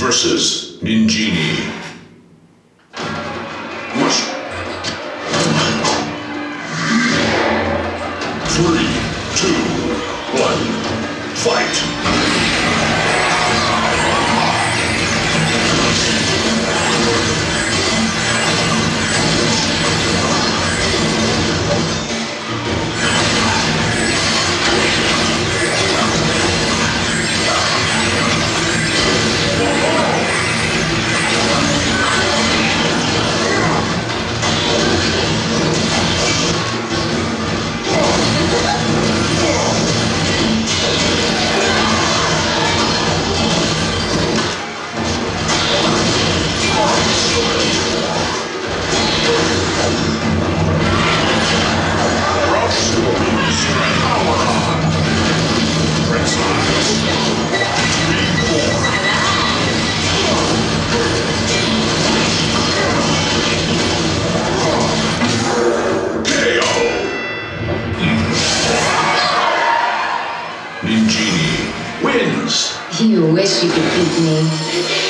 versus Ninjini. Three, two, one, fight! Ninjini wins! You wish you could beat me.